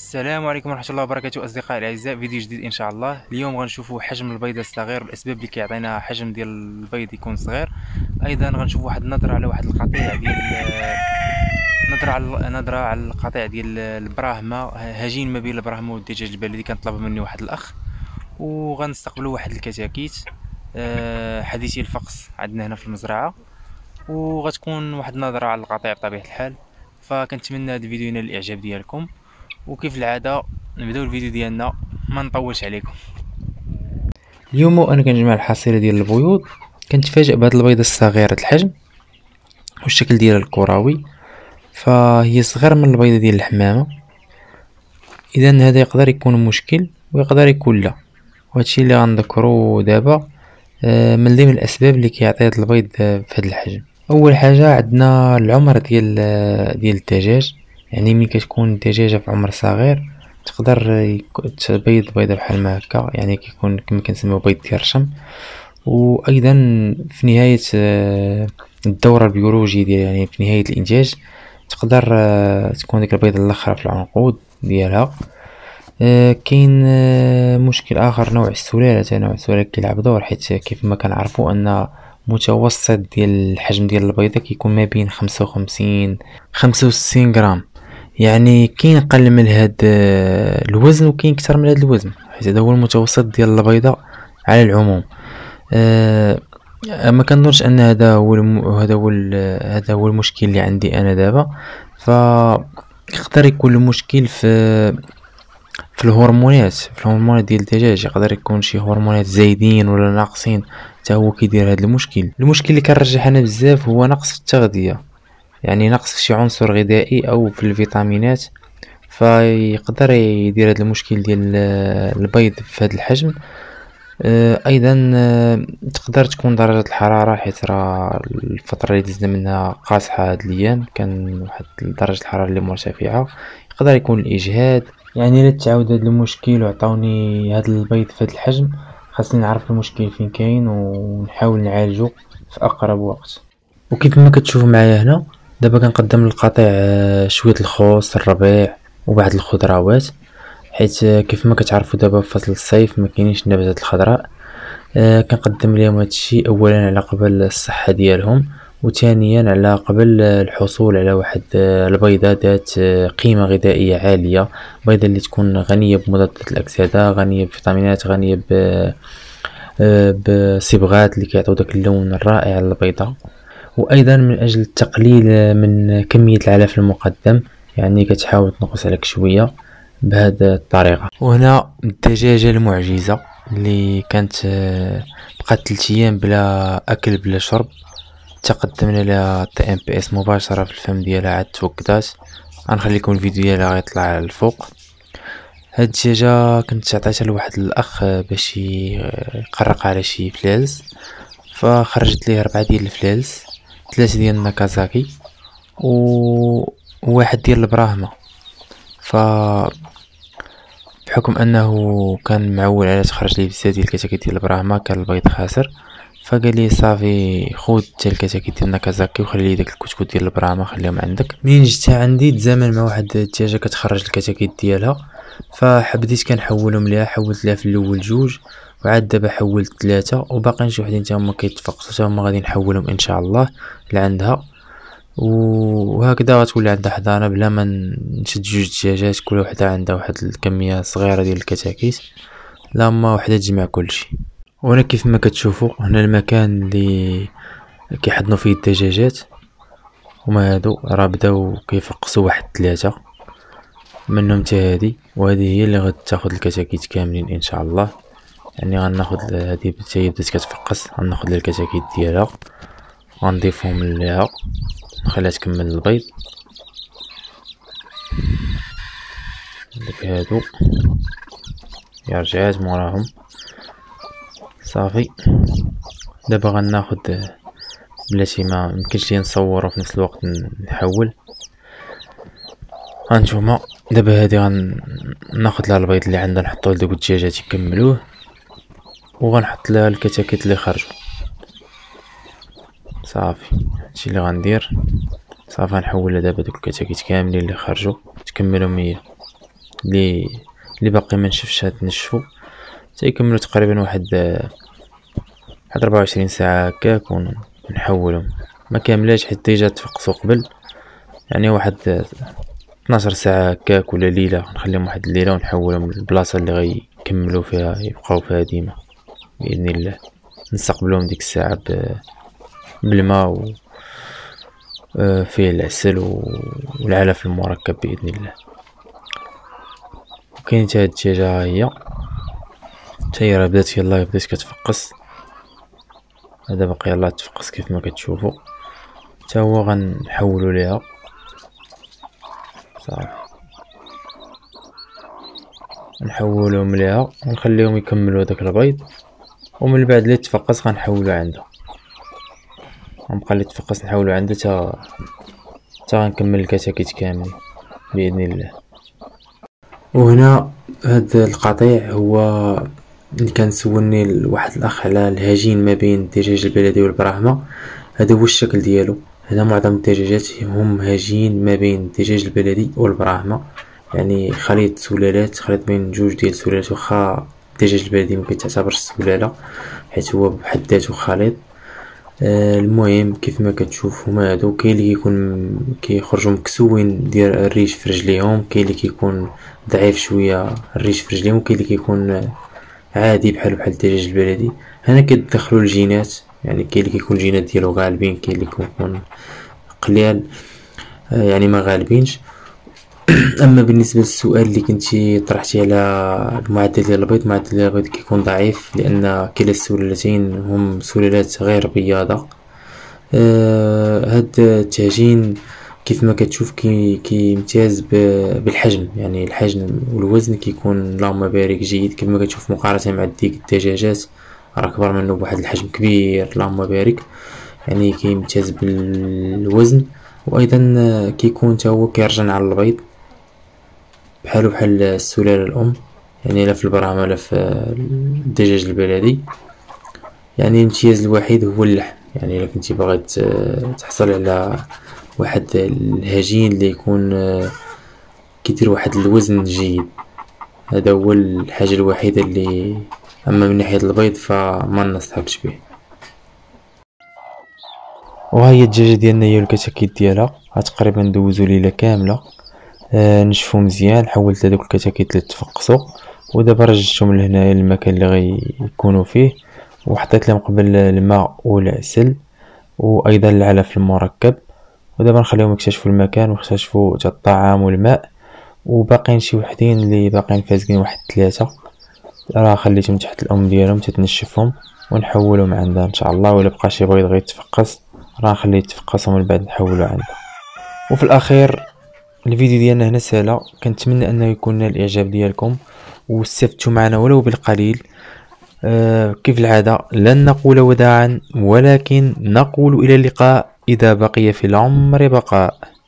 السلام عليكم ورحمة الله وبركاته أصدقائي الأعزاء، فيديو جديد إن شاء الله. اليوم غنشوفوا حجم البيض الصغير، الأسباب اللي كيعطينا حجم ديال البيض يكون صغير. أيضا غنشوفوا واحد النظرة على واحد القطيع ديال نظرة على القطيع ديال البراهمة، هجين ما بين البراهمة والدجاج البلدي كان طلب مني واحد الأخ، وغنستقبلوا واحد الكتاكيت حديثي الفقس عندنا هنا في المزرعة، وغتكون واحد النظرة على القطيع بطبيعة الحال. فكنتمنى هذا الفيديو ينال الإعجاب ديالكم، وكيف العاده نبداو الفيديو ديالنا ما نطولش عليكم. اليوم وانا كنجمع الحصيله ديال البيوض، كنتفاجئ بهاد البيضه الصغيره الحجم والشكل ديالها الكروي، فهي صغيره من البيضه ديال الحمامه. اذا هذا يقدر يكون مشكل ويقدر يكون لا، وهادشي اللي غنذكرو دابا من ضمن الاسباب اللي كيعطي هاد البيض في هاد الحجم. اول حاجه عندنا العمر ديال الدجاج، يعني ملي كتكون الدجاجه في عمر صغير تقدر تبيض بيضه بحال ما هكا، يعني كيكون كما كنسميو بيض ديال الرشم. وايضا في نهايه الدوره البيولوجيه ديال، يعني في نهايه الانتاج تقدر تكون ديك البيضه الاخرى في العنقود ديالها. كاين مشكل اخر، نوع السلاله كيلعب دور، حيت كيف ما كنعرفوا ان متوسط ديال الحجم ديال البيضه كيكون ما بين 55 65 غرام. يعني كاين اقل من هاد الوزن وكاين اكثر من هاد الوزن، حيت هذا هو المتوسط ديال البيضه على العموم. ما كنظنش ان هذا هو المشكل اللي عندي انا دابا. يقدر يكون المشكل في الهرمونات ديال الدجاج، يقدر يكون شي هرمونات زايدين ولا ناقصين، حتى هو كيدير هذا المشكل اللي كنرجح انا بزاف هو نقص في التغذيه، يعني نقص في شي عنصر غذائي او في الفيتامينات، فيقدر يدير هذا المشكل ديال البيض في هذا الحجم. ايضا تقدر تكون درجة الحرارة، حيت راه الفترة اللي دزنا منها قاصحة هاد الايام، كان واحد درجة الحرارة اللي مرتفعة. يقدر يكون الاجهاد، يعني الا تعاود هذا المشكل وعطاوني هذا البيض في هذا الحجم خاصني نعرف المشكل فين كاين ونحاول نعالجه في اقرب وقت. وكيف ما كتشوفوا معايا هنا دابا كنقدم للقطيع شويه الخوص، الربيع وبعض الخضروات، حيت كيف ما كتعرفوا دابا في فصل الصيف ما كاينينش النباتات الخضراء. كنقدم لهم هادشي اولا على قبل الصحه ديالهم، وثانيا على قبل الحصول على واحد البيضه ذات قيمه غذائيه عاليه، بيضه اللي تكون غنيه بمضادات الاكسده، غنيه بفيتامينات، غنيه بصبغات اللي كيعطيو داك اللون الرائع للبيضه. وايضا من اجل التقليل من كميه العلف المقدم، يعني كتحاول تنقص عليك شويه بهذه الطريقه. وهنا الدجاجه المعجزه اللي كانت بقات 3 ايام بلا اكل بلا شرب، تقدمنا لها تي ام بي اس مباشره في الفم ديالها، عاد توكدات. غنخليكم الفيديو ديالها غيطلع للفوق. هاد الدجاجه كنت عطيتها لواحد الاخ باش يقرق على شي فلالس، فخرجت ليه 4 ديال الفلالس، 3 ديال الناكازاكي وواحد ديال البراهمه. بحكم انه كان معول على تخرج لي بزاف ديال الكتاكيت ديال البراهمه، كان البيض خاسر، فقال لي صافي خود حتى الكتاكيت ديال الناكازاكي وخلي لي داك الكتكوت ديال البراهمه خليهم عندك. منين جيتها عندي تزامن مع واحد الدجاجه كتخرج الكتاكيت ديالها، فبديت كنحولهم ليها. حولت ليها في الاول 2، وعاد دابا حولت 3، وباقيين شي وحدين تا هما كيتفقسوا، تا هما غادي نحولهم ان شاء الله لعندها. وهكذا غتولي عندها حضانه بلا ما نشد 2 دجاجات كل وحده عندها واحد الكميه صغيره ديال الكتاكيت، لما وحده تجمع كلشي. وهنا كيف ما كتشوفوا هنا المكان اللي كيحضنوا فيه الدجاجات، هما هادو راه بداو كيفقسوا واحد 3 منهم تا هادي، وهذه هي اللي غتاخذ الكتاكيت كاملين ان شاء الله. يعني غناخذ هذه حتى هي بدات كتفقس، غناخذ الكتاكيت ديالها غنضيفهم ليها، نخليها تكمل البيض. داك هادو يا رجعات موراهم صافي. دابا غناخذ بلاتي ما يمكنش لي نصور وفي نفس الوقت نحول. هانتوما دابا هادي غناخذ لها البيض اللي عندنا نحطوه لدوك الدجاجات يكملوه، وغنحط لها الكتاكيت اللي خرجوا صافي. هادشي اللي غندير صافي. غنحول دابا دوك الكتاكيت كاملين اللي خرجوا تكملهم هي. اللي باقي ما نشفش تنشفوا تيكملوا تقريبا واحد 24 ساعه هكاك ونحولهم. ما كاملاش حيت ديجا تفقسوا قبل، يعني واحد 12 ساعه هكاك ولا ليله، نخليهم واحد الليله ونحولهم للبلاصه اللي غيكملوا فيها يبقاو فيها ديما باذن الله. نستقبلهم ديك الساعه بالماء فيه العسل والعلف المركب باذن الله. وكاين حتى هاد الدجاجه هي راه بدات كتفقس، هذا باقي يلاه تفقس كيف ما كتشوفوا. حتى هو غنحولوا ليها صافي، نحولهم ليها ونخليهم يكملوا داك البيض، ومن بعد اللي تفقس غنحولوا عندها، غنبقى اللي تفقس نحولوا عندها حتى غنكمل الكتاكيت كاملين باذن الله. وهنا هاد القطيع هو اللي كان سولني واحد الاخ على الهجين ما بين الدجاج البلدي والبراهمه. هذا هو الشكل ديالو. هنا معظم الدجاجات هم هجين ما بين الدجاج البلدي والبراهمه، يعني خليط سلالات، خليط بين جوج ديال السلالات. واخا الدجاج البلدي ما كيتعتبرش سلاله حيت هو بحد ذاته خليط. المهم كيف ما كتشوف هما هادو، كاين اللي كيكون كيخرجوا مكسوين ديال الريش في رجليهم، كاين اللي كيكون ضعيف شويه الريش في رجليهم، كاين اللي كيكون عادي بحال الدجاج البلدي. هنا كيدخلوا الجينات، يعني كاين اللي كيكون الجينات ديالو غالبين، كاين اللي كيكون قليل يعني ما غالبينش. اما بالنسبه للسؤال اللي كنتي طرحتي على المعدل ديال البيض، معدل ديال البيض كيكون ضعيف لان كلا السلالتين هم سلالات غير بياضه. هاد التهجين كيف ما كتشوف كيمتاز بالحجم، يعني الحجم والوزن كيكون اللهم بارك جيد. كيف ما كتشوف مقارنه مع ديك الدجاجات راه كبر منه بواحد الحجم كبير اللهم بارك، يعني كيمتاز بالوزن. وايضا كيكون حتى هو كيرجع على البيض بحال السلاله الام، يعني لا في البراهمه لا في الدجاج البلدي. يعني الامتياز الوحيد هو اللحم، يعني الا كنتي باغي تحصل على واحد الهجين اللي يكون كيدير واحد الوزن جيد، هذا هو الحاجه الوحيده اللي اما من ناحيه البيض فما نصحكش به. وهي الدجاجه ديالنا هي الكتاكيت ديالها تقريبا دوزو ليله كامله. نشفو مزيان، حولت هذوك الكتاكيت اللي تفقسوا ودابا رجعتهم لهنايا المكان اللي غيكونوا فيه، وحطيت لهم قبل الماء والعسل وايضا العلف المركب. ودابا نخليهم يكتشفوا المكان ويكتشفوا حتى الطعام والماء. وباقيين شي وحدين اللي باقيين فازقين، واحد 3 راه خليتهم تحت الام ديالهم تتنشفهم ونحولهم عندها ان شاء الله. ولا بقى شي بيض غيتفقس راه نخليه يتفقسهم من بعد نحولو عندها. وفي الاخير الفيديو ديالنا هنا سالا، كنتمنى انه يكون نال الاعجاب ديالكم واستفدتوا معنا ولو بالقليل. كيف العاده لن نقول وداعا ولكن نقول الى اللقاء اذا بقي في العمر بقاء.